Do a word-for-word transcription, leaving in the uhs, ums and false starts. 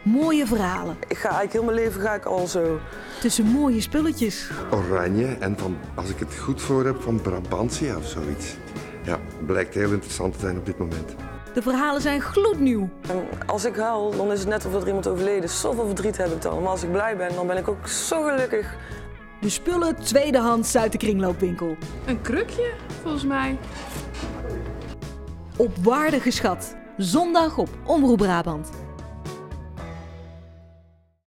Mooie verhalen. Ik ga eigenlijk heel mijn leven ga ik al zo. Tussen mooie spulletjes. Oranje en van, als ik het goed voor heb, van Brabantia of zoiets. Ja, blijkt heel interessant te zijn op dit moment. De verhalen zijn gloednieuw. En als ik huil, dan is het net alsof er iemand overleden is. Zoveel verdriet heb ik dan. Maar als ik blij ben, dan ben ik ook zo gelukkig. De spullen tweedehands uit de kringloopwinkel. Een krukje, volgens mij. Op waarde geschat. Zondag op Omroep Brabant.